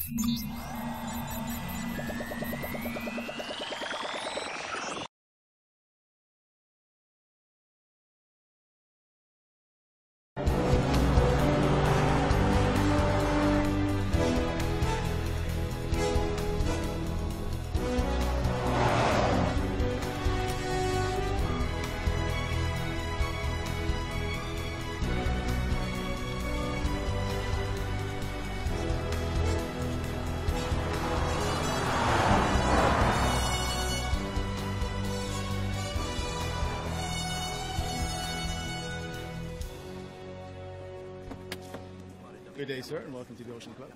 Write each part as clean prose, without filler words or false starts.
Good day, sir, and welcome to the Ocean Club.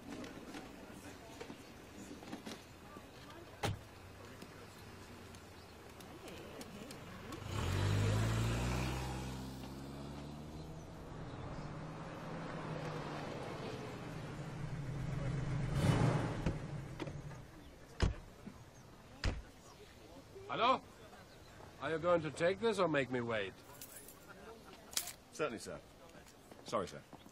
Hello? Are you going to take this or make me wait? Certainly, sir. Sorry, sir.